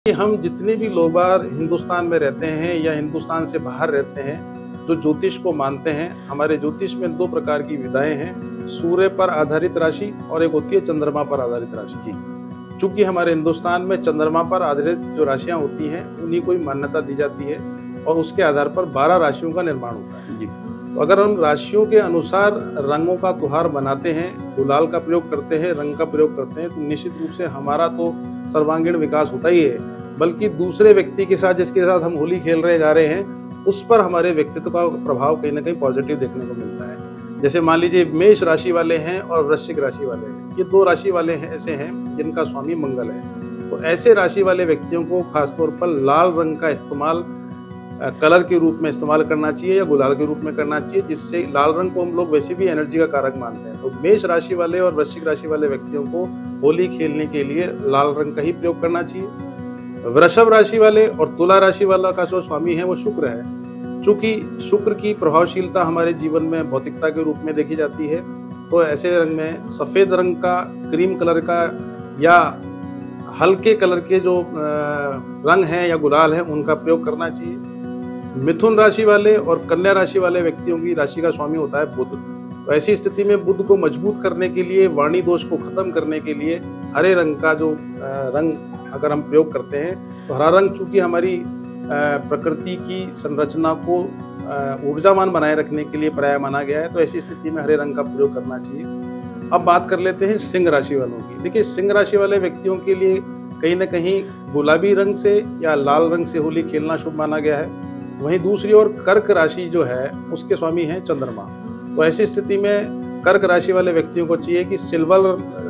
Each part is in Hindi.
कि हम जितने भी लोग बार हिंदुस्तान में रहते हैं या हिंदुस्तान से बाहर रहते हैं, जो ज्योतिष को मानते हैं, हमारे ज्योतिष में 2 प्रकार की विधाएं हैं, सूर्य पर आधारित राशि और एक होती है चंद्रमा पर आधारित राशि। चूंकि हमारे हिंदुस्तान में चंद्रमा पर आधारित जो राशियां होती हैं, उन्हीं को ही मान्यता दी जाती है और उसके आधार पर 12 राशियों का निर्माण होता है। जी। तो अगर हम राशियों के अनुसार रंगों का त्योहार बनाते हैं, गुलाल का प्रयोग करते हैं, रंग का प्रयोग करते हैं, तो निश्चित रूप से हमारा तो सर्वांगीण विकास होता ही है, बल्कि दूसरे व्यक्ति के साथ जिसके साथ हम होली खेल रहे जा रहे हैं, उस पर हमारे व्यक्तित्व का प्रभाव कहीं न कहीं पॉजिटिव देखने को मिलता है। जैसे मान लीजिए मेष राशि वाले हैं और वृश्चिक राशि वाले हैं, ये 2 राशि वाले हैं ऐसे हैं जिनका स्वामी मंगल है। तो ऐसे राशि वाले व्यक्तियों को खासतौर पर लाल रंग का इस्तेमाल कलर के रूप में इस्तेमाल करना चाहिए या गुलाल के रूप में करना चाहिए, जिससे लाल रंग को हम लोग वैसे भी एनर्जी का कारक मानते हैं। तो मेष राशि वाले और वृश्चिक राशि वाले व्यक्तियों को होली खेलने के लिए लाल रंग का ही प्रयोग करना चाहिए। वृषभ राशि वाले और तुला राशि वाला का जो स्वामी है वो शुक्र है। चूंकि शुक्र की प्रभावशीलता हमारे जीवन में भौतिकता के रूप में देखी जाती है, तो ऐसे रंग में सफ़ेद रंग का, क्रीम कलर का या हल्के कलर के जो रंग हैं या गुलाल है, उनका प्रयोग करना चाहिए। मिथुन राशि वाले और कन्या राशि वाले व्यक्तियों की राशि का स्वामी होता है बुध। तो ऐसी स्थिति में बुध को मजबूत करने के लिए, वाणी दोष को खत्म करने के लिए हरे रंग का जो रंग अगर हम प्रयोग करते हैं, तो हरा रंग चूंकि हमारी प्रकृति की संरचना को ऊर्जावान बनाए रखने के लिए पर्याय माना गया है, तो ऐसी स्थिति में हरे रंग का प्रयोग करना चाहिए। अब बात कर लेते हैं सिंह राशि वालों की। देखिए, सिंह राशि वाले व्यक्तियों के लिए कहीं ना कहीं गुलाबी रंग से या लाल रंग से होली खेलना शुभ माना गया है। वहीं दूसरी ओर कर्क राशि जो है, उसके स्वामी हैं चंद्रमा। तो ऐसी स्थिति में कर्क राशि वाले व्यक्तियों को चाहिए कि सिल्वर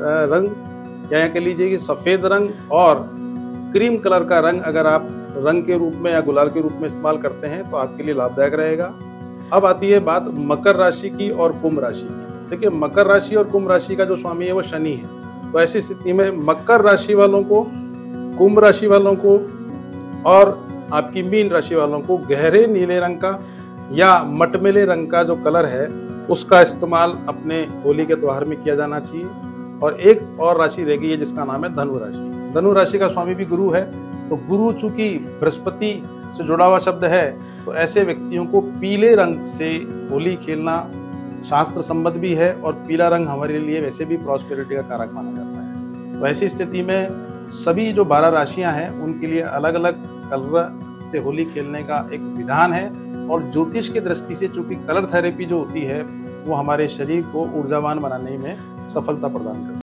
रंग या कह लीजिए कि सफ़ेद रंग और क्रीम कलर का रंग अगर आप रंग के रूप में या गुलाल के रूप में इस्तेमाल करते हैं, तो आपके लिए लाभदायक रहेगा। अब आती है बात मकर राशि की और कुंभ राशि की। देखिए, मकर राशि और कुंभ राशि का जो स्वामी है वो शनि है। तो ऐसी स्थिति में मकर राशि वालों को, कुंभ राशि वालों को और आपकी मीन राशि वालों को गहरे नीले रंग का या मटमैले रंग का जो कलर है, उसका इस्तेमाल अपने होली के त्योहार में किया जाना चाहिए। और एक और राशि रह गई है जिसका नाम है धनु राशि। धनु राशि का स्वामी भी गुरु है। तो गुरु चूंकि बृहस्पति से जुड़ा हुआ शब्द है, तो ऐसे व्यक्तियों को पीले रंग से होली खेलना शास्त्र संबद्ध भी है और पीला रंग हमारे लिए वैसे भी प्रॉस्पेरिटी का कारक माना जाता है। तो ऐसी स्थिति में सभी जो 12 राशियां हैं, उनके लिए अलग अलग कलर से होली खेलने का एक विधान है। और ज्योतिष की दृष्टि से चूंकि कलर थेरेपी जो होती है, वो हमारे शरीर को ऊर्जावान बनाने में सफलता प्रदान करती है।